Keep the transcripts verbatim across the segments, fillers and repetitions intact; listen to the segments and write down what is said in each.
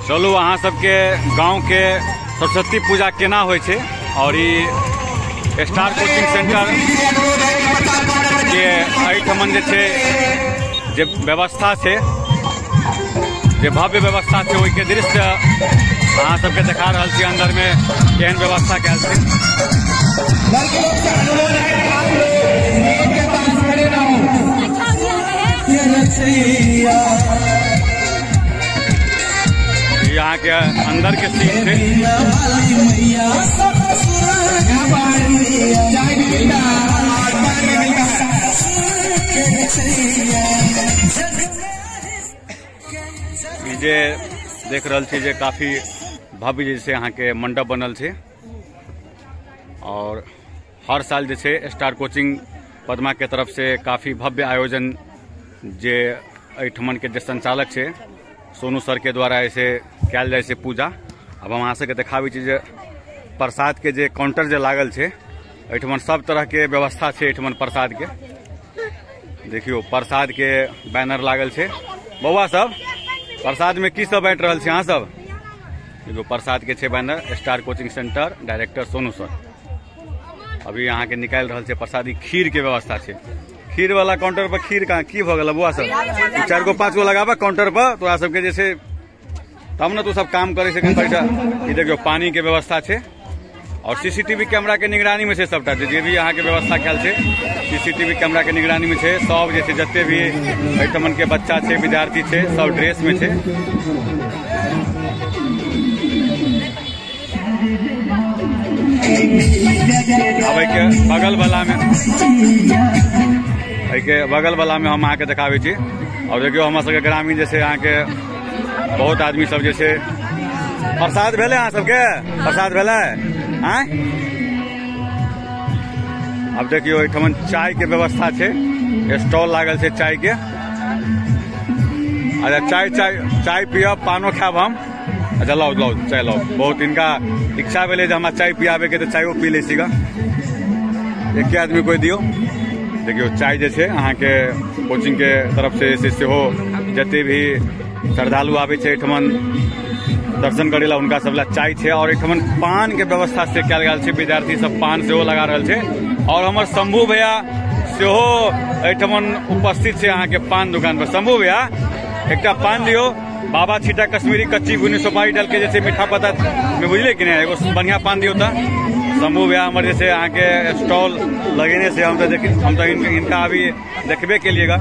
चलू अहाँ सबके गांव के सरस्वती पूजा केना होइ छै और ई स्टार कोचिंग सेंटर के एहिठमन जे छै जे व्यवस्था छै, जे भव्य व्यवस्था छै, ओहि के दृश्य अहाँ सबके देखा रहल छी। अंदर में केहन व्यवस्था कयल छै। यहाँ के अंदर के सीन है। जे देख रहल छी जे काफी भव्य जैसे यहाँ के मंडप बनल छै और हर साल जे छै स्टार कोचिंग पदमा के तरफ से काफी भव्य आयोजन जे एहिठमन के जे संचालक छै सोनू सर के द्वारा ऐसे कयल जाय छै पूजा। अब हम अहाँ सबके देखाबै छी जे प्रसाद के जे काउंटर जे लागल छै, एहिठमन सब तरह के व्यवस्था छै। एहिठमन प्रसाद के देखियो, प्रसाद के बैनर लागल छै। बौआ सब प्रसाद में की सब बांट रहल छै अहाँ सब? देखो प्रसाद के छै banner, star coaching centre director Sonu sir. अभी यहाँ के निकाल रहल छै प्रसादी। खीर के व्यवस्था छै, खीर वाला काउंटर पर खीर कहाँ की भऽ गेल बुआ सब? चार गो पांच गो लगाबा काउंटर पर तोरा सबके जैसे तब न तू सब काम करे से पैसा। ई देखियो पानी के व्यवस्था छै और सीसीटीवी कैमरा के निगरानी में छै सबटा। जे भी यहाँ के व्यवस्था कयल छै सीसीटीवी कैमरा के निगरानी में छै। सब जे छै जते भी एहिठमन के बच्चा छै, विद्यार्थी छै, सब ड्रेस में छै। अब के बगल वाला में के बगल वाला में हम अहाँ के देखाबे छी। और देखियो हमरा सबके ग्रामीण जैसे यहाँ के बहुत आदमी सब जैसे प्रसाद भेले, अहाँ सबके प्रसाद भेले आय। अब देखियो एहिठमन चाय के व्यवस्था छै, स्टॉल लागल छै चाय के। अच्छा चाय चाय चाय पियब, पानो खायब हम। अच्छा लाओ लाओ चाय लाओ। बहुत इनका इच्छा भेले हमरा चाय पियाबे के, तो चायो पी ले सीगा। एक आदमी कोई दियो। देखियो चाय जे छै अहाँ के कोचिंग के तरफ से सेहो जते भी श्रद्धालु आबे छै एहिठमन दर्शन करे ला, उनका सब ला चाय छै। और एहिठमन पान के व्यवस्था से कयल गेल छै। विद्यार्थी सब पान सेहो लगा रहल छै। और हमर शंभू भैया सेहो एहिठमन उपस्थित छै अहाँ के पान दुकान पर। शंभू भैया एकटा पान दियो। बाबा छीटा कश्मीरी कच्ची भुनी सुपारी डाल के जैसे मीठा पता में बुझले कि नहीं, एगो बढ़िया पान दियो था। शंभू भैया हमारे जैसे यहाँ के स्टॉल लगेने से हम तो देख हम तो इन, इनका अभी देखबे के लिएगा।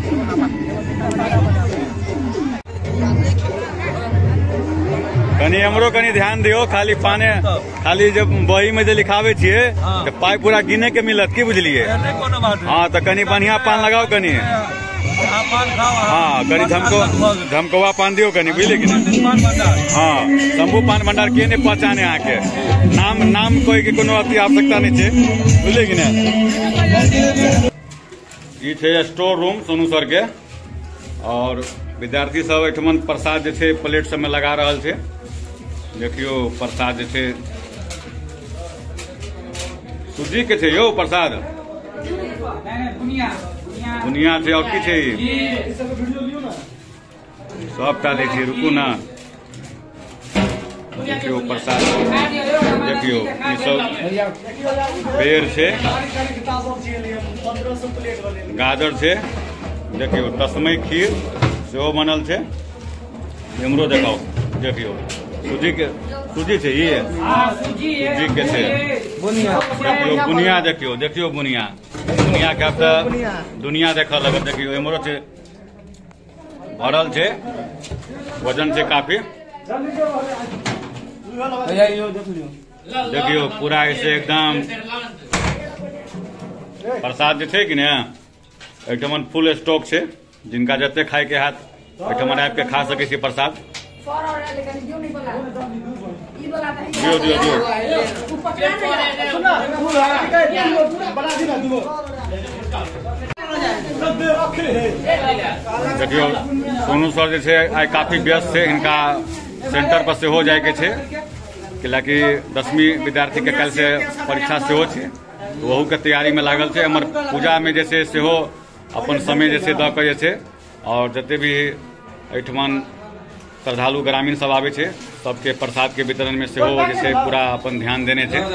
कनी हमरो कनी ध्यान दियो। खाली पाने खाली जब बही में जो लिखावे छिए तो पाई पूरा गिने के मिलत की बुझलिए। हाँ तो कनी बढ़िया पान लगाओ कनी। हाँ कनी झमको झमकोवा पान दियो कनी, बुझले कि नहीं। हाँ शंभू पान भंडार के नहीं पहचाने यहाँ के नाम नाम कोई के कोनो अति आवश्यकता नहीं है, बुझले कि नहीं। ये थे स्टोर रूम सोनू सर के। और विद्यार्थी सब एठमन प्रसाद जे छे प्लेट सब में लगा रहल छे। देखियो प्रसाद जे छे सूजी के छे यो प्रसाद, बुनिया छे और की छे सबटा लै छी। रुकू ना, देखियो प्रसाद देखियो ई सब बेर छे, गाजर छे, देखियो तस्मै खीर सेहो बनल छे। इमरो देखाओ, देखियो सूजी के सूजी छे ये सूजी के छे। देखियो बुनिया देखियो देखियो बुनिया दुनिया के अब तो दुनिया देखा लगे। देखियो इमरो छे भरल छे, वजन छे काफी। देखियो पूरा ऐसे एकदम प्रसाद जे छे कि ने एठमन फुल स्टॉक छे। जिनका जते खाए के हाथ एठमन आबि के खा सके छी प्रसाद। दियो दियो दियो। देखियो सोनू सर जे छे आइ काफी व्यस्त छे। इनका सेंटर पर से हो जाए के छे, कि दसवीं विद्यार्थी के कल से परीक्षा सेहो छे, वहू के तैयारी में लागल छे। हमर पूजा में जैसे सेहो अपन समय जैसे द के जे छे और जते भी एठमन श्रद्धालु ग्रामीण सब आवे छे, सबके प्रसाद के वितरण में सेहो जैसे पूरा अपन ध्यान देने छे।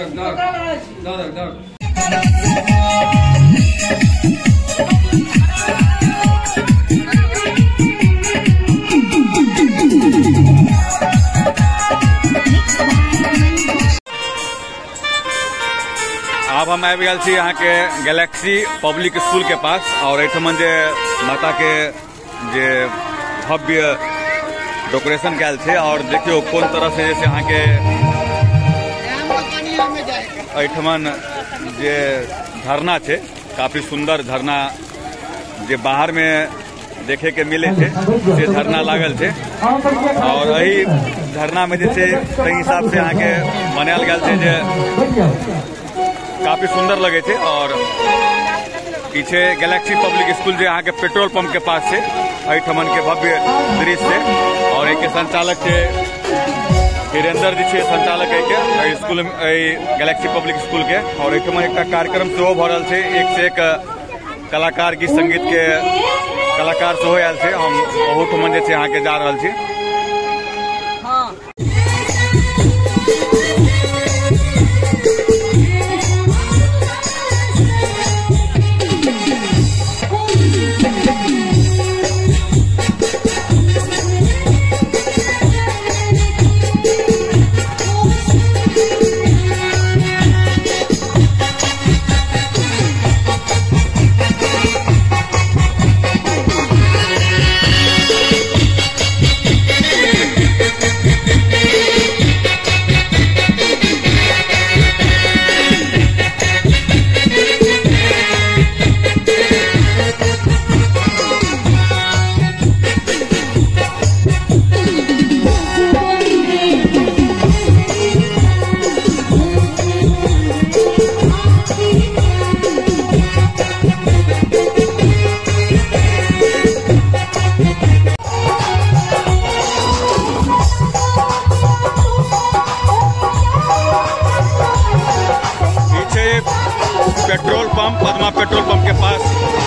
अब हम आबि गेल छी यहाँ के गैलेक्सी पब्लिक स्कूल के पास, और एठमन जे माता के जे भव्य डेकोरेशन कैल छे, और देखियो कोन तरह से जैसे यहाँ के एठमन जे झरना छे, काफी सुंदर झरना जे बाहर में देखे के मिले थे से झरना लागल छे, और यही झरना में जैसे सही हिसाब से यहाँ के बनायल गेल छे जे काफी सुंदर लगे थे। और पीछे गैलेक्सी पब्लिक स्कूल जो यहाँ के पेट्रोल पंप के पास से एठमन के भव्य दृश्य है, और एक संचालक थे वीरेंद्र जी छे संचालक के स्कूल गैलेक्सी पब्लिक स्कूल के, और एठमन एक कार्यक्रम सेहो भ रहल छे, एक से एक कलाकार गीत संगीत के कलाकार सेहो आयल छे। हम बहुत ठमन जे छे यहाँ के जा रहल छी। Petrol pump Padma petrol pump के पास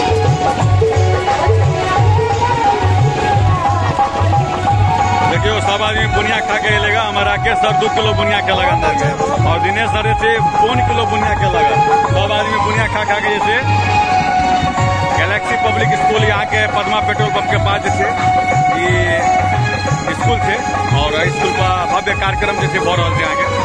देखियो सब आदमी बुनिया खा के लेगा। हमारा के सर दो किलो बुनिया के लगा अंदर में, और दिनेश सर जैसे पौन किलो बुनिया के लगा। सब आदमी बुनिया खा खा के जैसे गैलेक्सी पब्लिक स्कूल यहाँ के पद्मा पेट्रोल पंप के पास जैसे ये स्कूल थे, और स्कूल का भव्य कार्यक्रम जैसे हो रहा है यहाँ के।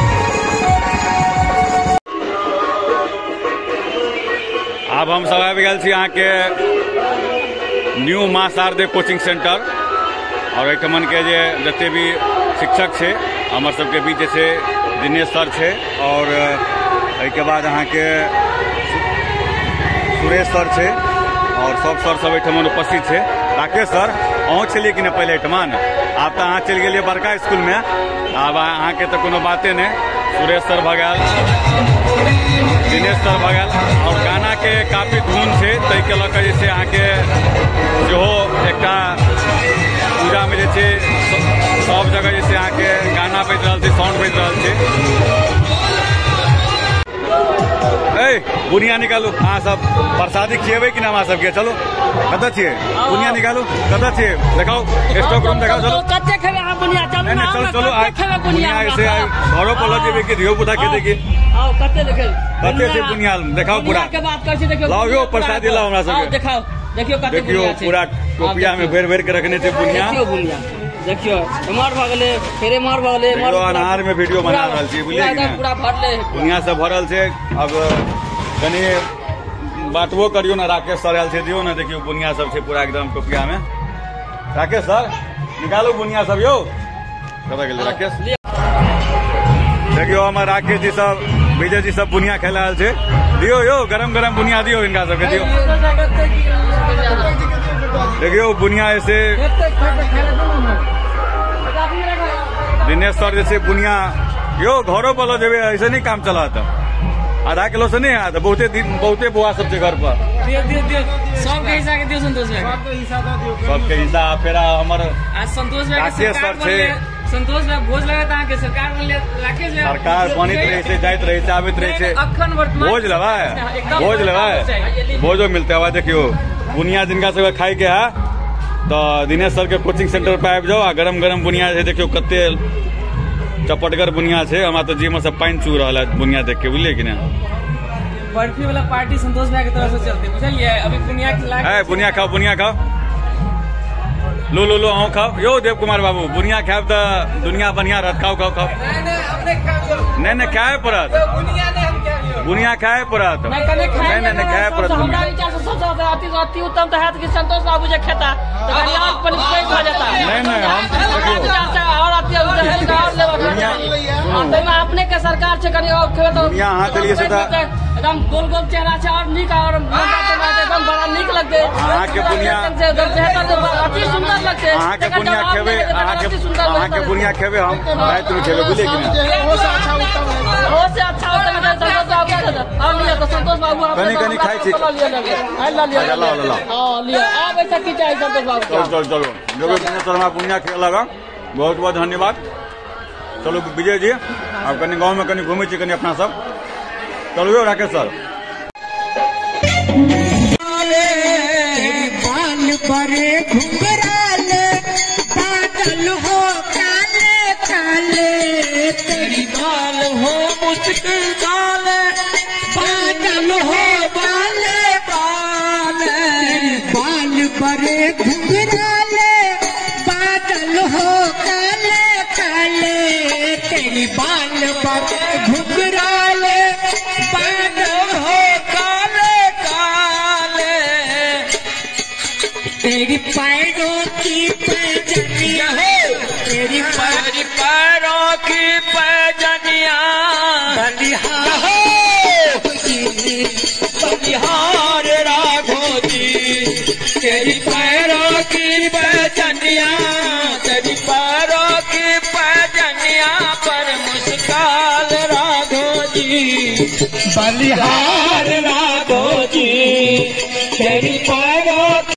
अब हम सब आबि गेल छी यहाँ के न्यू माँ शारदे कोचिंग सेंटर, और एठमन के जे जते भी शिक्षक छे हमर सबके बीच जैसे दिनेश सर छे, और एहिके बाद अहाँ के सुरेश सर छे, और सब सर सब एठमन उपस्थित छे। राकेश सर अहूँ छलिए कि नहीं पहले एठमन? आप तो अहाँ चलि गेलिए बड़का स्कूल में, अब अहाँ के तो कोनो बाते नहीं। सुरेश सर भगल, दिनेश सर भगल, और गाना के काफी धुन छे, तै के लऽ कऽ जे छै अहाँ के सेहो एकटा पूजा में जे छै सब जगह जे छै अहाँ के गाना बजि रहल छै, साउंड बजि रहल छै। ए बुनिया निकालू, अहाँ सब प्रसादी खिएबै कि ना हमरा सबके? चलो कतऽ छियै? बुनिया निकालू, कतऽ छियै? देखाओ स्टॉक रूम देखाओ। चलो कते खेबे अहाँ बुनिया? चलू ना, चलो चलो आइ बुनिया ऐसे घरो पर लऽ जेबै कि धियो पुता खेतै कि? आओ कते देखे कते से बुनिया देखाओ पूरा के बात कर छी। देखियो लाओ यो प्रसादी लाओ हमरा सबके देखाओ, देखियो कते देखियो पूरा टोपिया में भर भर के रखने छै बुनिया। देखियो बुनिया, देखियो एमहर भ गेलै, फेर एमहर भ गेलै, एमहर अनार में वीडियो बना रहल छी, बुझलियै कि पूरा भरले बुनिया सब भरल छै। अब कनी बातबो करियो ना, राकेश सर आयल छै, दियो ना, देखियो बुनिया सब छै पूरा एकदम टोपिया में। राकेश सर निकालू बुनिया सब यो। कतऽ गेलै राकेश? देखियो हमर राकेश जी सब, विजय जी सब बुनिया खेला रहल छै। दियो यो गरम गरम बुनिया दियो इनका सबके दियो। देखियो बुनिया ऐसे दिनेश सर जैसे बुनिया यो घरों पर लो जेबे, ऐसे नहीं काम चला था। आधा किलो से नहीं आता, बहुते दिन बहुते बुआ सब घर पर दियो दियो दियो सबके हिस्सा के दियो। संतोष भाई सबके हिस्सा दियो, सबके हिस्सा फेरा हमर आज संतोष भाई राकेश सर छे। संतोष भाई भोज लगता है के सरकार में राकेश भाई सरकार बनित रहे से, जाइत रहे से, आबित रहे से, अखन वर्तमान भोज लेवाय भोज लेवाय भोजो मिलते है। देखियो बुनिया जिनका सब खाई के है तो दिनेश सर के कोचिंग सेंटर पे आबि जाओ। गरम गरम बुनिया है, देखियो कते चपटगर बुनिया है। हमारा तो जी में सब पानी चू रहा है बुनिया देख के, बुझलिए कि ना। बर्फी वाला पार्टी संतोष भाई की तरफ से चलती, बुझलिए। अभी बुनिया खिला, बुनिया खाओ, बुनिया खाओ, लो लो लो आओ खाओ। यो देव कुमार बाबू बुनिया खाओ तो दुनिया बढ़िया रहत। खाओ खाओ खाओ। नहीं नहीं खाए पड़त, बुनिया खाए पड़त। नहीं नहीं नहीं खाए पड़त। हमरा विचार से सबसे ज्यादा अति अति उत्तम तो है कि संतोष बाबू जो खाता तो कल्याण पर पेट भर जाता है। नहीं नहीं हम विचार से और अति उत्तम और लेवा तो मैं अपने के सरकार से कनी और खेत तो दुनिया हां चलिए सीधा एकदम गोल गोल चेहरा से और निक और एकदम बड़ा निक लगते। हां के बुनिया अति सुंदर लगते। हां के बुनिया खेबे, हां के हां के बुनिया खेबे हम भाई तुम खेबे, बुझलिए कि ना। वो से अच्छा उत्तम वो से अच्छा उत्तम है संतोष बाबू और लिया तो संतोष बाबू आप कनी कनी खाई छी। लिया लगे हां ला लिया ला ला हां लिया आप ऐसा की चाहिए संतोष बाबू। चलो चलो चलो जो भी दिनेश शर्मा बुनिया खेल लगा, बहुत बहुत धन्यवाद। चलो विजय जी आप कनी गांव में कनी घूमे छी कनी अपना सब। चलो राकेश सर। बाल बड़े घुंघराल बादल हो काले काले, तेरी बाल हो मुश्किल गाल बादल हो बाले बाल। बाल बड़े घुंघराल बादल हो काले काले, तेरी बाल बड़े घुंघराल बादल हो काले काले, तेरी पैरों की पैजनिया हो, तेरी पैरी पैरों की पैजनिया बलिहार हो जी, बलिहार राघो जी। तेरी पैरों की पैजनिया, तेरी पैरों की पैजनिया पर मुस्कान राघो जी, बलिहार राघो जी। तेरी